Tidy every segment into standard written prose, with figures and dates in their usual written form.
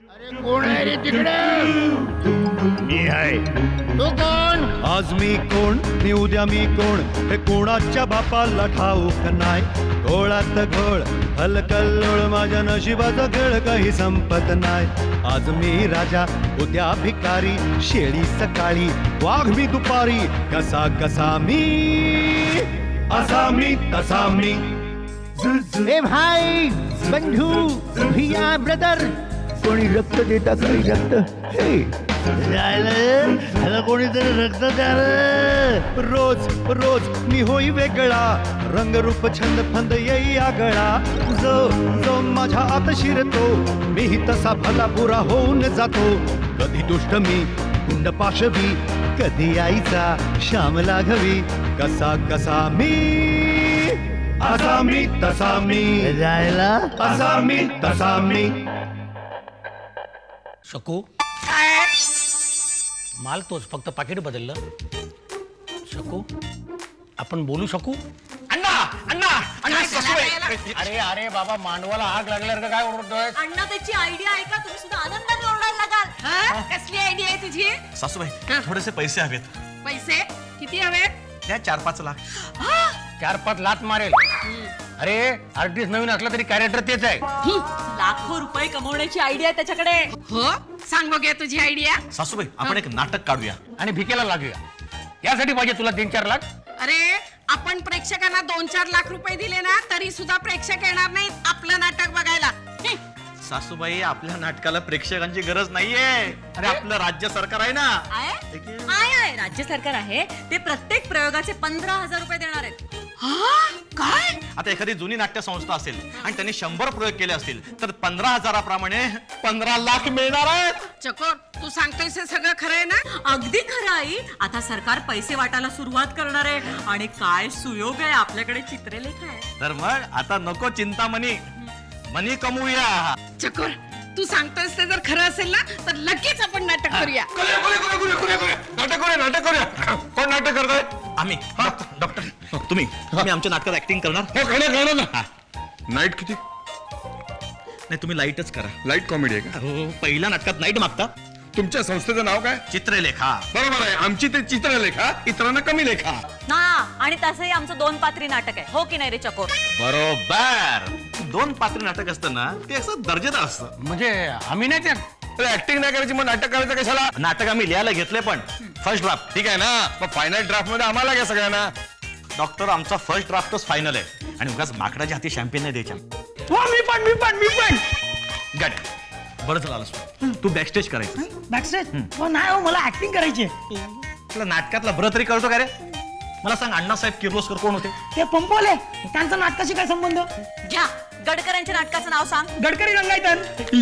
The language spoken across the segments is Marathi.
अरे कोण आहे रे तिकडे? मी आहे. तू कोण? आज मी कोण नि उद्या मी कोण हे कोणाच्या बापाला ठाऊक नाही. घोळात घोळ हलकल्लोळ माझ्या नशिबाचा खेळ काही संपत नाही. आज मी राजा उद्या भिकारी, शेळी सकाळी वाघ मी दुपारी. कसा कसा मी असा मी तसा मी. ए भाई बंधू भैया ब्रदर, कोणी रक्त देता काही रक्त? हे ह्याला कोणीतरी रक्त द्या रे. रोज रोज मी होई वेगळा, रंगरूप छंद फंद येई आगळा. जो जो माझ्या आत शिरतो मीही तसा भला बुरा होऊन जातो. कधी दुष्ट मी गुंड पाशवी, कधी आईचा श्याम लाघवी. कसा कसा मी असा मी तसा मी. जायला असा मी तसा मी. शकू माल तोच, फक्त पाकिट बदललं. शकू आपण बोलू शकू? अण्णा अण्णा अण्णा. अरे अरे बाबा, मांडवाला आग लागल्यासारखं काय ओरडतोय? अण्णा त्याची आयडिया आहे का? तुम्ही सुद्धा आनंदाने ओरडायला लागाल. कसली आयडिया आहे तुझी? सासूबाई थोडेसे पैसे हवेत. पैसे किती हवेत? द्या 4-5 लाख. 4-5 लाख मारेल. अरे आर्टिस्ट नवीन असला तरी कॅरेक्टर तेच आहे. लाखो रुपये कमवण्याची आयडिया आहे त्याच्याकडे. हो, सांग बघूया तुझी आयडिया. सासूबाई आपण एक नाटक काढूया आणि भिकेला लागूया. यासाठी पाहिजे तुला 3-4 लाख. अरे आपण प्रेक्षकांना 2-4 लाख रुपये दिले ना तरी सुद्धा प्रेक्षक येणार नाहीत आपलं नाटक बघायला. सासूबाई आपल्या नाटकाला प्रेक्षकांची गरज नाहीये. अरे आपलं राज्य सरकार आहे ना. आहे राज्य सरकार आहे. ते प्रत्येक प्रयोगाचे 15,000 रुपये देणार आहेत. काय? आता एखादी जुनी नाट्य संस्था असेल आणि त्यांनी 100 प्रयोग केले असतील तर 15,000 प्रमाणे 15 लाख मिळणार आहेत. चकोर तू सांगतोय हे सगळं खरं आहे ना? अगदी खरं आई. आता सरकार पैसे वाटायला सुरुवात करणार आहे आणि काय सुयोग आहे, आपल्याकडे चित्रलेख आहे. तर मग आता नको चिंता मनी कमवूया. चकोर तू सांगतोयस ते जर खरं असेल ना तर लगेच आपण नाटक करूया. नाटक करूया. कोण नाटक करतोय? आम्ही डॉक्टर तुम्ही आमच्या नाटकात ऍक्टिंग करणार? नाईट किती? नाही तुम्ही लाईटच करा. लाईट कॉमेडी आहे का? हो, पहिल्या नाटकात नाईट मागता. तुमच्या संस्थेचं नाव काय? चित्रलेखा. बरोबर आहे, आमची ते चित्रलेखा, इतरांना कमी लेखा. ना आणि तसंही आमचं 2 पात्री नाटक आहे. हो की नाही रे चकोर? बरोबर. 2 पात्री नाटक असतं ना ते असं दर्जेदार असतं. म्हणजे आम्ही नाही त्या ऍक्टिंग नाही करायची मग नाटक करायचं कशाला? नाटक आम्ही लिहायला घेतले पण फर्स्ट ड्राफ्ट. ठीक आहे ना, मग फायनल ड्राफ्ट मध्ये आम्हाला घ्या सगळ्यांना. डॉक्टर आमचा फर्स्ट ड्राफ्टच फायनल आहे आणि उगाच माकडाच्या हाती शॅम्पेन नाही द्यायच्या. मी पण गाड्या बरं झालं आलास तू बॅकस्टेज करायचं. बॅकस्टेज? नाही हो, मला ऍक्टिंग करायची. तुला नाटकातला बरं तरी कळतो का रे? मला सांग, अण्णासाहेब किर्लोस्कर कोण होते? ते पंपवले. त्यांचा नाटकाशी काय संबंध? घ्या गडकऱ्यांच्या नाटकाचं नाव सांग. गडकरी रंगायतन.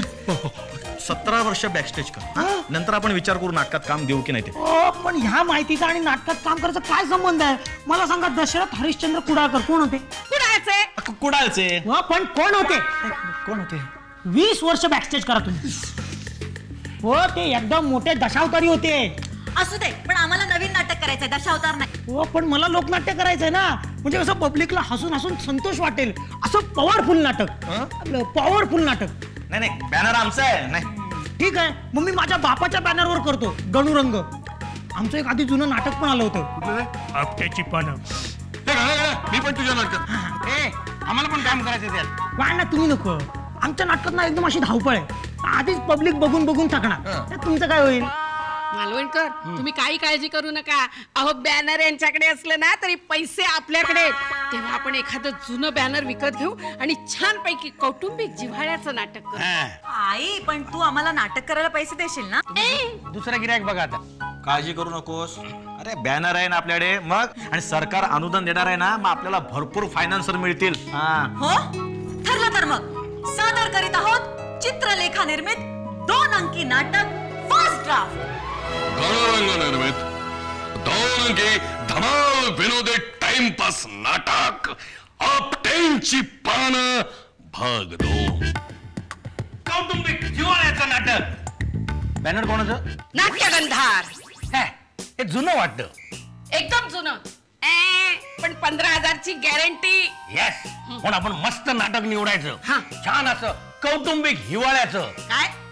17 वर्ष बॅकस्टेज कर, नंतर आपण विचार करू नाटकात काम देऊ की नाही ते. पण ह्या माहितीचा आणि नाटकात काम करायचं काय संबंध आहे? मला सांगा, दशरथ हरिश्चंद्र कुडाळकर कोण होते? कुडाळचे. पण कोण होते? कोण होते? 20 वर्ष बॅकस्टेज करा तुम्ही. हो, ते एकदम मोठे दशावतारी होते. असू दे, पण आम्हाला नवीन नाटक करायचंय, दशावतार नाही. हो, पण मला लोकनाट्य करायचंय ना. म्हणजे असं पब्लिकला हसून हसून संतोष वाटेल असं पॉवरफुल नाटक. आपलं पॉवरफुल नाटक. नाही बॅनर आमचा आहे. नाही ठीक आहे, मग मी माझ्या बापाच्या बॅनरवर करतो गणुरंग. आमचं एक आधी जुनं नाटक पण आलं होतं, आपट्याची पानं. मी पण तुझ्या नाटकात. आम्हाला पण काम करायचं त्यात. काय ना तुम्ही नको. आमच्या नाटकात ना एकदम अशी धावपळ आहे. आधीच पब्लिक बघून थकणार. त्यात तुमचं काय होईल? मालवणकर तुम्ही काही काळजी करू नका. अहो बॅनर यांच्याकडे असलं ना तरी पैसे आपल्याकडे. तेव्हा आपण एखादं जुनं बॅनर विकत घेऊ आणि छानपैकी कौटुंबिक जिव्हाळ्याचं नाटक करू. आई, पण तू आम्हाला नाटक करायला पैसे देशील ना? दुसरा गिऱ्हाईक बघा आता. काळजी करू नकोस. अरे बॅनर आहे ना आपल्याकडे, मग आणि सरकार अनुदान देणार आहे ना, मग आपल्याला भरपूर फायनान्सर मिळतील. हो, ठरलं तर मग सादर करीत आहोत चित्रलेखा निर्मित 2 अंकी नाटक फर्स्ट ड्राफ्ट. गणरंग निर्मित 2 अंकी धमाल विनोदी टाइमपास नाटक आपट्यांची पानं भाग 2. कौटुंबिक जिव्हाळ्याचं नाटक. बॅनर कोणाचं? नाट्यगंधार. हे जुनं वाटतं. एकदम जुनं. पण 15,000ची गॅरंटी. येस. पण आपण मस्त नाटक निवडायचं. छान असं कौटुंबिक हिवाळ्याचं. काय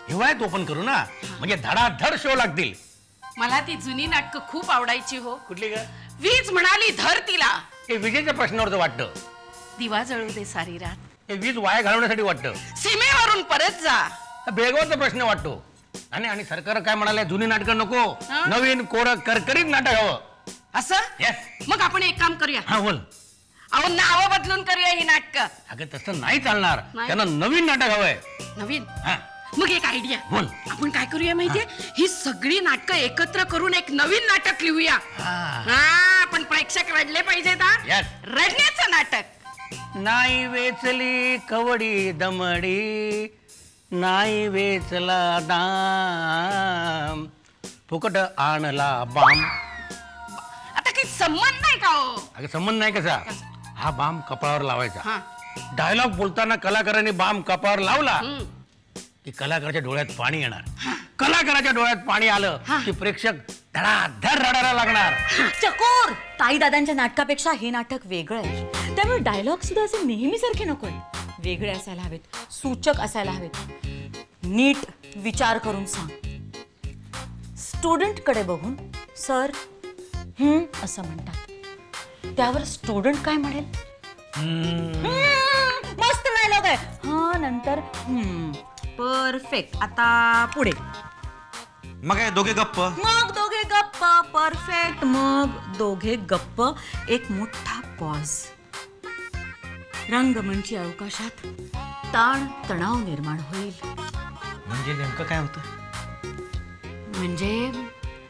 हिवाळ्यात ओपन करू ना, म्हणजे धडाधड शो लागतील. मला ती जुनी नाटकं खूप आवडायची हो. कुठली ग? वीज म्हणाली धर तिला, हे विजेच्या प्रश्नावरचं वाटतं. दिवा जळू दे सारी रात, हे वीज वाया घालवण्यासाठी वाटतं. सीमेवरून परत जा. बेगावचा प्रश्न वाटतो. आणि सरकार काय म्हणाले, जुनी नाटकं नको, हा? नवीन कोरं करकरीत नाटक हवं. असं Yes. मग आपण एक काम करूया, हा बोल. अहो नाव बदलून करूया ही नाटकं. अगं तसं नाही चालणार, नाही. त्यांना नवीन नाटक हवंय. नवीन. हा मग एक आयडिया, बोल. आपण काय करूया माहितीये, ही सगळी नाटकं एकत्र करून एक नवीन नाटक लिहूया. हा. हा, पण प्रेक्षक रडले पाहिजेत हा. Yes. रडण्याचं नाटक. नाही वेचली कवडी दमडी, नाही वेचला दाम, फुकट आणला बाम. आता काही संबंध नाही का हो? अगं संबंध नाही कसा, हा बाम कपाळावर लावायचा. हा. डायलॉग बोलताना कलाकारांनी बाम कपाळावर लावला हम्म. की कलाकाराच्या डोळ्यात पाणी येणार. कलाकाराच्या डोळ्यात पाणी आलं की प्रेक्षक धडाधड रडायला लागणार. चकोर ताई दादांच्या नाटकापेक्षा हे नाटक वेगळं आहे, त्यामुळे डायलॉग सुद्धा असे नेहमीसारखे नकोय, वेगळे असायला हवेत, सूचक असायला हवेत. नीट विचार करून सांग. स्टुडंट कडे बघून सर असं म्हणतात, त्यावर स्टुडंट काय म्हणेल? मस्त डायलॉग आहे. हा नंतर परफेक्ट. आता पुढे. मग काय दोघे गप्प. मग दोघे गप्प. परफेक्ट. मग दोघे गप्प. एक मोठा पॉज. रंगमंची अवकाशात ताण तणाव निर्माण होईल. म्हणजे नेमकं काय होतं? म्हणजे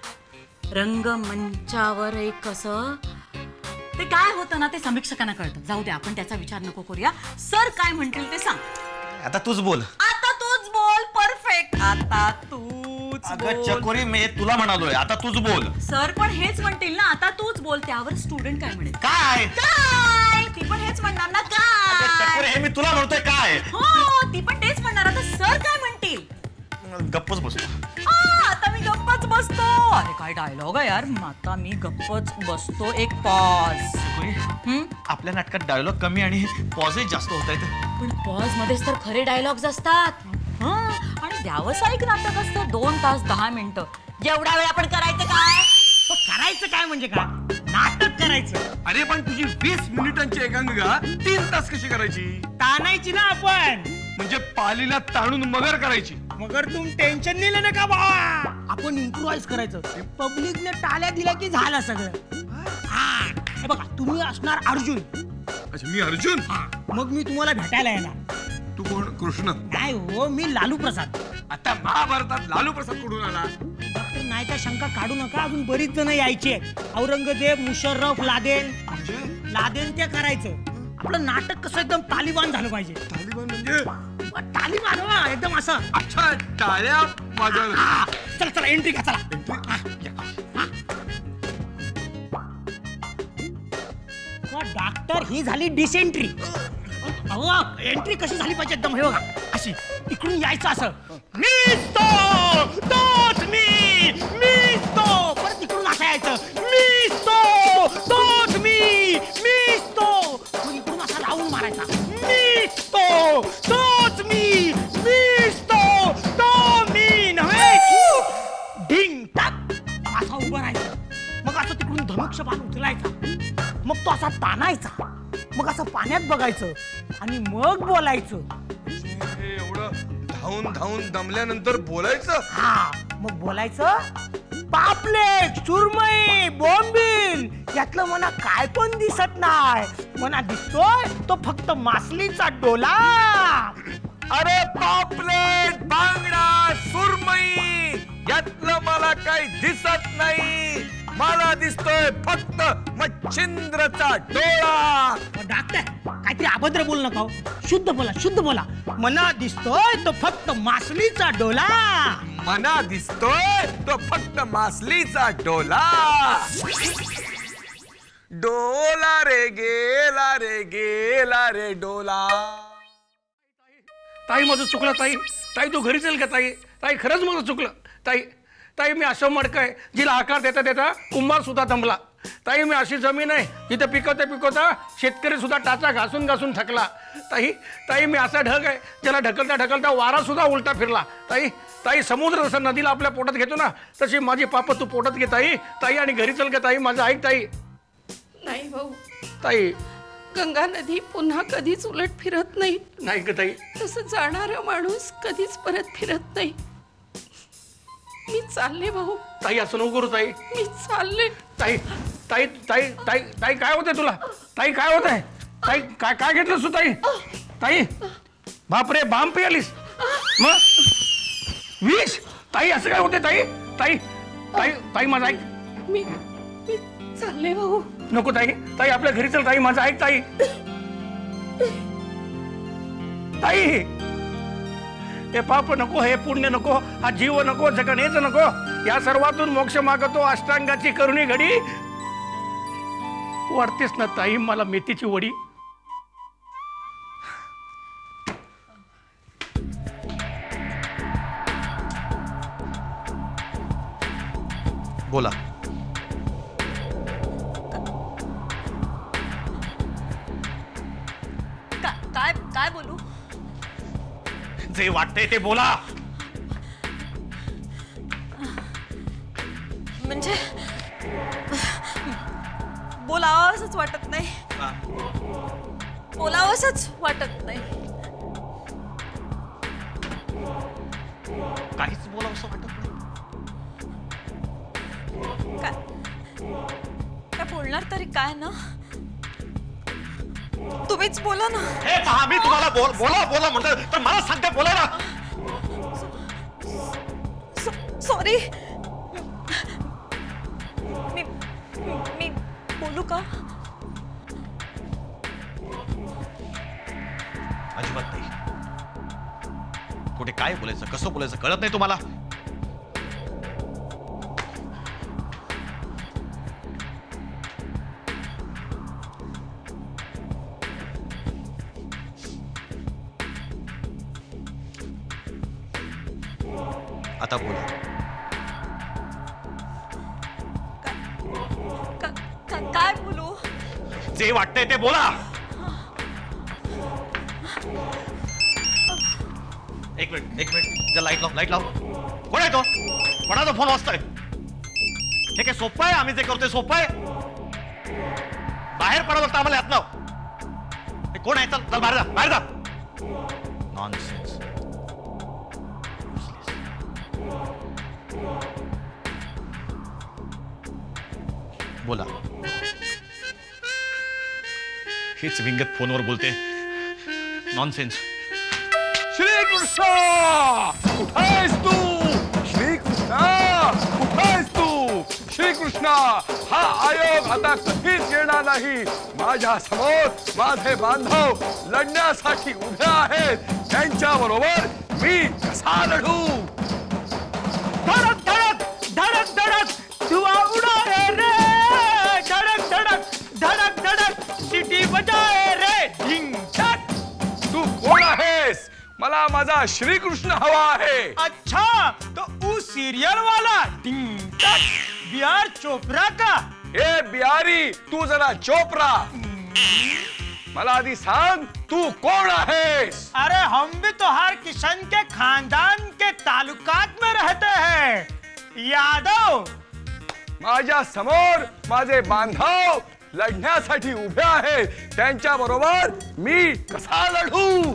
रंगमंचावर एक असं ते काय होतं ना, ते समीक्षकांना कळतं. जाऊ दे, आपण त्याचा विचार नको करूया. सर काय म्हणतील ते सांग. आता तूच बोल. आता तूच बोल. परफेक्ट. आता तूच अगं बोल. चकोरी, मी तुला म्हणालोय आता तूच बोल. सर पण हेच म्हणतील ना, आता तूच बोल. त्यावर स्टुडंट काय म्हणेल? काय? काय? ती पण हेच म्हणणार ना. अगं चकोरी, काय? हे मी तुला म्हणतोय काय. हो, ती पण तेच म्हणणार. आता सर काय म्हणतील? गप्पच बसतो. आता मी गप्पच बसतो. अरे काय डायलॉग आहे यार. आता मी गप्पच बसतो. एक पॉज. आपल्या नाटकात डायलॉग कमी आणि पॉझेज जास्त होत आहेत. पण पॉज मध्येच तर खरे डायलॉग्स असतात. आणि व्यावसायिक नाटक असतं 2 तास 10 मिनिटं. एवढा वेळ आपण करायचं काय? करायचं काय म्हणजे काय? नाटक करायचं. अरे पण तुझी 20 मिनिटांची एकांकिका 3 तास कशी करायची? ताणायची ना आपण. म्हणजे पालीला ताणून मगर करायची. मगर तुम टेन्शन नेलं नका बाबा. आपण इम्प्रोवाइज करायचं. पब्लिकने टाळ्या दिल्या की झालं सगळं. हा, हे बघा, तुम्ही असणार अर्जुन. अच्छा, मी अर्जुन. मग मी तुम्हाला भेटायला येणार. तू कोण? कृष्ण. नाही हो, मी लालू प्रसाद. आता महाभारतात लालू प्रसाद कुठून आला? डॉक्टर नाही त्या शंका काढू नका, अजून बरीच जण यायची आहेत. औरंगजेब, मुशर्रफ, लादेन ते करायचं. आपलं नाटक कसं एकदम तालिबान झालं पाहिजे. तालिबान म्हणजे? तालिबान हो, एकदम असं. अच्छा, टाळ्या वाजवल्या. हा, चला चला एंट्री घ्या चला. डॉक्टर ही झाली डिसेंट्री. अहो एंट्री कशी झाली पाहिजे एकदम हे बघा अशी. इकडून यायचं असं. मीच तो, तोच मी, मीच तो. परत इकडून असं यायचं. मीच तो, तोच मी, मीच तो. मग इकडून असा राऊंड मारायचा. मीच तो, तोच मी, मीच तो, तो मी नव्हे. डिंग टाक असा उभं राहायचं. मग असं तिकडून धनुष्यबाण उचलायचा. मग तो असा ताणायचा. मग असं पाण्यात बघायचं आणि मग बोलायचं. एवढं धावून धावून दमल्यानंतर बोलायचं? हा, मग बोलायचं. पापलेट, सुरमई, बोंबील यातलं मना काय पण दिसत नाही. मना दिसतोय तो फक्त मासलीचा डोला. अरे पापलेट, बांगडा, सुरमई यातलं मला काही दिसत नाही. मला दिसतोय फक्त मच्छिंद्रचा डोळा. डॉक्टर काहीतरी अभद्र बोल नका. शुद्ध बोला, शुद्ध बोला. मना दिसतोय तो फक्त मासलीचा डोला. मना दिसतोय तो फक्त मासलीचा डोला. डोला रे गेला रे, गेला रे डोला. ताई माझं चुकलं ताई. ताई तू घरी चल का ताई? ताई खरंच माझं चुकलं ताई. ताई मी असं मडकं आहे जिला आकार देता देता कुंभार सुद्धा दमला. ताई मी अशी जमीन आहे जिथे पिकवता शेतकरी सुद्धा टाचा घासून घासून थकला. ताई मी असा ढग आहे ज्याला ढकलता वारा सुद्धा उलटा फिरला. ताई समुद्र जसं नदीला आपल्या पोटात घेतो ना तशी माझी पाप तू पोटात घे ताई आणि घरी चल का ताई, माझं ऐक ताई. नाही भाऊ, ताई गंगा नदी पुन्हा कधीच उलट फिरत नाही. नाही का ताई? तसं जाणारा माणूस कधीच परत फिरत नाही. मी चालले भाऊ. ताई असं नको करू ताई. मी चालले. ताई ताई ताई ताई ताई काय होतंय तुला? ताई काय होत आहे? ताई काय काय घेतलंस तू ताई? ताई बापरे, बाम पियालीस मग विष? ताई असं काय होते ताई? ताई ताई ताई माझं ऐक. मी चालले भाऊ. नको ताई आपल्या घरी चल ताई, माझं ऐक ताई. ताई हे पाप नको, हे पुण्य नको, हा जीव नको, जगणेच नको. या सर्वातून मोक्ष मागतो अष्टांगाची करुणी घडी. वाटतेस ना ताई मला मेथीची वडी? बोला. काय बोलू? जे वाटतंय ते बोला. म्हणजे बोलावंसच वाटत नाही. बोलावंसच वाटत नाही. काहीच बोलावंसं वाटत नाही. काय बोलणार तरी काय ना? तुम्हीच बोला ना. हे पहा, मी तुम्हाला बोला म्हणतो तर मला सांगते बोला ना. सॉरी. मी बोलू का? अजिबात नाही. कुठे काय बोलायचं, कसं बोलायचं कळत नाही तुम्हाला? आता बोला. काय बोलू? जे वाटतंय ते बोला. एक मिनिट जर लाईट लाव. कोण आहे तो? कोणाचा फोन वाजतोय? हे काय सोपं आहे? आम्ही जे करतोय सोपं आहे? बाहेर पडावं लागतं आम्हाला यातनं. कोण आहे? चल बाहेर जा. नॉनसेन्स. बोला. हेच विंगत फोनवर बोलते. नॉनसेन्स. श्रीकृष्ण कुठेस तू? श्रीकृष्ण कुठेस तू? श्रीकृष्ण हा आयोग आता कधीच येणार नाही. माझ्या समोर माझे बांधव लढण्यासाठी उभे आहेत. त्यांच्या बरोबर मी कसा लढू? धडक धडक धडक धडक धुआ उड़ाए रे. धडक धडक धडक धडक सिटी बजाए रे. ढिंग छक. तू कोण आहेस? मला माझा श्रीकृष्ण हवा आहे. अच्छा, तो उस सीरियल वाला ढिंग छक बिहार चोपड़ा का. ए बिहारी, तू जरा चोपरा. मला आधी सांग तू कोण आहेस? अरे हम भी तो हर किशन के खानदान के तालुकात में रहते हैं. यादव. माझ्या समोर माझे बांधव लढण्यासाठी उभे आहेत. त्यांच्या बरोबर मी कसा लढू?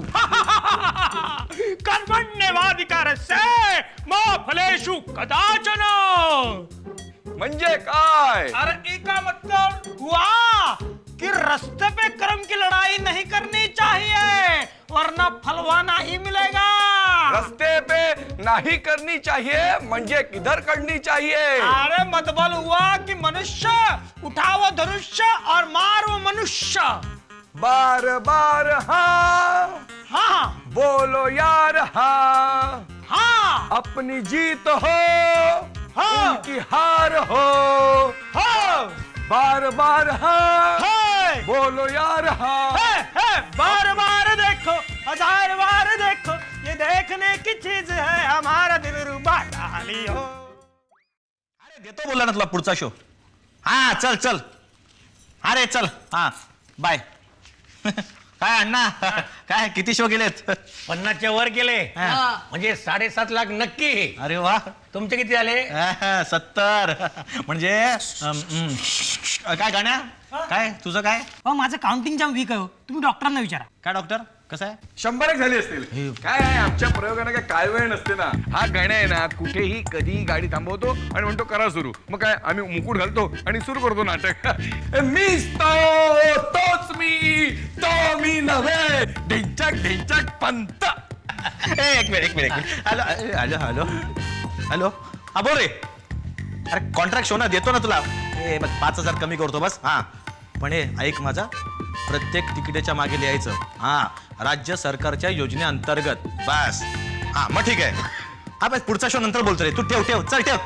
कर्मण्येवाधिकारस्य मा फलेषु कदाचन. म्हणजे काय? अरे इसका मतलब हुआ कि रास्ते पे कर्म की लड़ाई नहीं करनी चाहिए वरना फलवा नहीं मिलेगा. रस्ते पे नहीं करनी चाहिए म्हणजे किधर करनी चाहिए? अरे मतलब हुआ कि मनुष्य उठाओ धनुष्य और मारो मनुष्य. बार बार हाँ हाँ बोलो यार हाँ. हाँ अपनी जीत हो हाँ. उनकी हार हो. हाँ. बार बार हाँ है. बोलो यार हाँ. है. बार बार देखो, हजार बार देखो, ये देखने की चीज है, हमारा दिल रुबा डाली हो. अरे देतो बोला ना तुला पुढचा शो. हा चल चल. अरे चल हा बाय. काय अण्णा काय किती शो गेलेत? 50च्या वर गेले म्हणजे 7.5 लाख नक्की. अरे वा. तुमचे किती झाले? 70. म्हणजे काय गाण्या काय तुझं काय? माझं काउंटिंग जाम वीक आहे हो. तुम्ही डॉक्टरांना विचारा. काय डॉक्टर कसं आहे? 100 झाली असतील. काय आहे आमच्या प्रयोगाने काय वेळ नसते ना. हा गण्या आहे ना कुठेही कधी गाडी थांबवतो आणि म्हणतो करा सुरू. मग काय आम्ही मुकुट घालतो आणि सुरू करतो नाटक. मीच तोच मी तो मी नव्हे ढिंचक ढिंचक पंत. एक minute hello hello hello hello हा बोल रे. अरे कॉन्ट्रॅक्ट शो ना देतो ना तुला. ए बघ 5,000 कमी करतो बस. हा पण हे ऐक माझा प्रत्येक तिकिटाच्या मागे लिहायचं हा राज्य सरकारच्या योजनेअंतर्गत बस. हा मग ठीक आहे. हा बस पुढचा शो नंतर बोलतो रे. तू ठेव चल ठेव.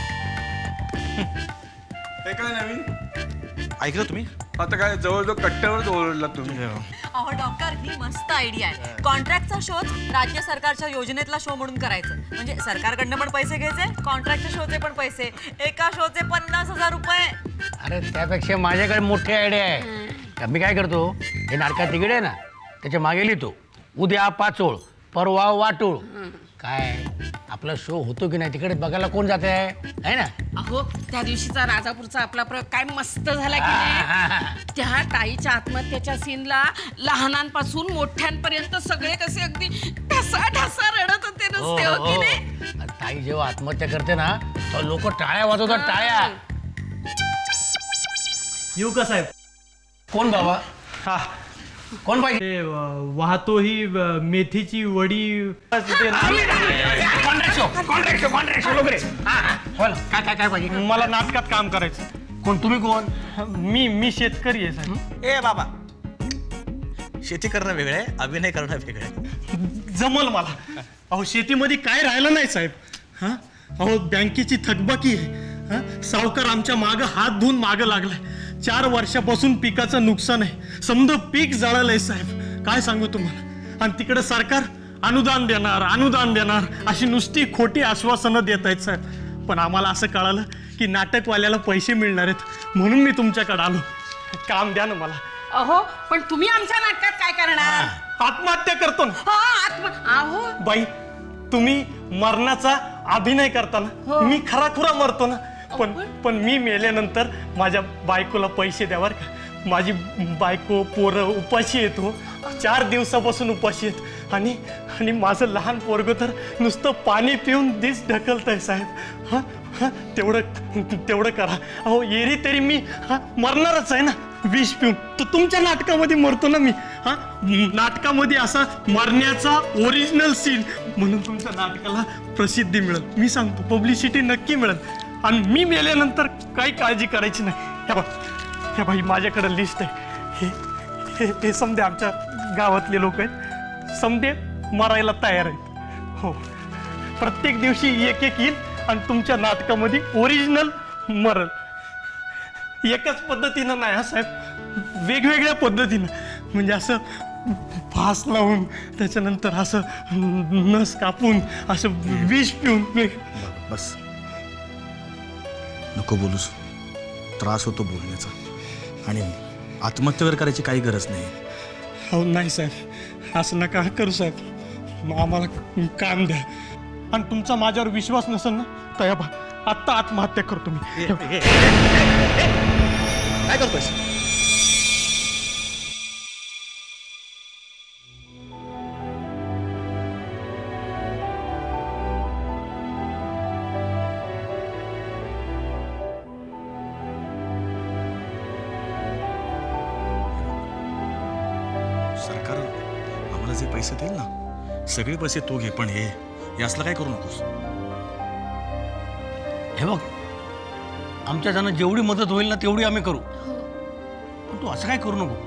हे काय नवीन ऐकलं तुम्ही? आता काय जवळजवळ कट्ट्यावरच ओरडला तुम्ही. अहो डॉक्टर ही मस्त आयडिया आहे. कॉन्ट्रॅक्टचा शोच राज्य सरकारच्या योजनेतला शो म्हणून करायचं. म्हणजे सरकारकडनं पण पैसे घ्यायचे, कॉन्ट्रॅक्टच्या शोचे पण पैसे. एका शोचे 50,000 रुपये. अरे त्यापेक्षा माझ्याकडे मोठी आयडिया आहे. मी काय करतो हे नाटकात तिकीट आहे ना त्याच्या मागे लिहितो उद्या पाचोळ परवा वाटोळ. काय आपला शो होतो की नाही तिकडे बघायला कोण जात आहे ना. अहो त्या दिवशीचा राजापूरचा आपला प्रयोग काय मस्त झाला की नाही. त्या ताईच्या आत्महत्येच्या सीनला लहानांपासून मोठ्यांपर्यंत सगळे कसे अगदी ढसा ढसा रडत होते नुसते. हो की नाही? ताई जेव्हा आत्महत्या करते ना तर लोक टाळ्या वाजवतात टाळ्या. येऊ का साहेब? कोण बाबा? हा कोण पाहिजे? ते वाहतो ही मेथीची वडी. काय पाहिजे? मला नाटकात काम करायचं. कोण तुम्ही कोण? मी शेतकरी आहे साहेब. ए बाबा शेती करणं वेगळं आहे अभिनय करणं वेगळं आहे. जमल मला. अहो शेतीमध्ये काय राहिलं नाही साहेब. हा अहो बँकेची थकबाकी आहे. सावकार आमच्या मागं हात धुवून मागं लागलाय. 4 वर्षापासून पिकाचं नुकसान आहे. समजा पीक जळालंय साहेब. काय सांगू तुम्हाला. आणि तिकडे सरकार अनुदान देणार अशी नुसती खोटी आश्वासनं देत आहेत साहेब. पण आम्हाला असं कळालं की नाटकवाल्याला पैसे मिळणार आहेत म्हणून मी तुमच्याकडे आलो. काम द्या ना मला. अहो पण तुम्ही आमच्या नाटकात काय करणार? आत्महत्या करतो ना. अहो बाई तुम्ही मरणाचा अभिनय करताना मी खराखुरा मरतो ना. पण मी मेल्यानंतर माझ्या बायकोला पैसे द्यावर का. माझी बायको पोरं उपाशी येतो. 4 दिवसापासून उपाशी आहेत. आणि माझं लहान पोरगं तर नुसतं पाणी पिऊन दिस ढकलतंय साहेब. हा तेवढं करा. अहो येरी तरी मी मरणारच आहे ना विष पिऊन. तर तुमच्या नाटकामध्ये मरतो ना मी. नाटकामध्ये असा मरण्याचा ओरिजिनल सीन म्हणून तुमच्या नाटकाला प्रसिद्धी मिळेल. मी सांगतो पब्लिसिटी नक्की मिळेल. आणि मी मेल्यानंतर काही काळजी करायची नाही. ह्या बाई माझ्याकडे लिस्ट आहे. हे समजे आमच्या गावातले लोक आहेत. समजे मरायला तयार आहेत. हो प्रत्येक दिवशी एक येईल आणि तुमच्या नाटकामध्ये ओरिजिनल मरल. एकाच पद्धतीनं नाही हा साहेब वेगवेगळ्या पद्धतीनं. म्हणजे असं फास लावून त्याच्यानंतर असं नस कापून असं विष पिऊन. बस नको बोलूस. त्रास होतो बोलण्याचा. आणि आत्महत्या वगैरे करायची काही गरज नाही. हो नाही साहेब असं नका करू साहेब. आम्हाला काम द्या. आणि तुमचा माझ्यावर विश्वास नसेल ना तर आत्ता आत्महत्या करतो मी. काय करतोय? सरकार आम्हाला जे पैसे देईल ना सगळे पैसे तू घे. पण हे असलं काय करू नकोस. हे बघ आमच्या जण जेवढी मदत होईल ना तेवढी आम्ही करू. पण तू असं काय करू नको.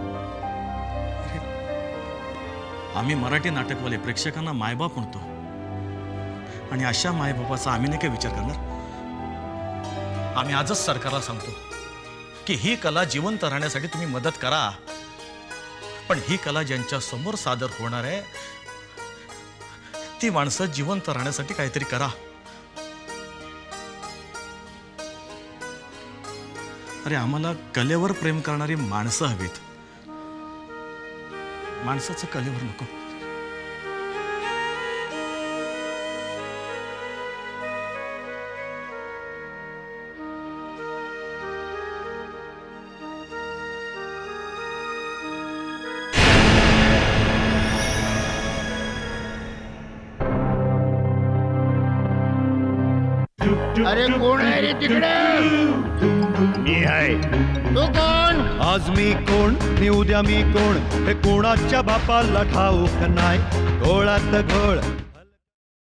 आम्ही मराठी नाटकवाले प्रेक्षकांना मायबाप म्हणतो. आणि अशा मायबापाचा आम्ही नाही काय विचार करणार. आम्ही आजच सरकारला सांगतो की ही कला जिवंत राहण्यासाठी तुम्ही मदत करा. पण ही कला ज्यांच्या समोर सादर होणार आहे ती माणसं जिवंत राहण्यासाठी काहीतरी करा. अरे आम्हाला कलेवर प्रेम करणारी माणसं हवीत, माणसाचं कलेवर नको. अरे कोण आहे रे तिकडे? मी आहे. तू कोण? आज मी कोण नि उद्या मी कोण हे कोणाच्या बापाला ठाऊक नाही. घोळात घोळ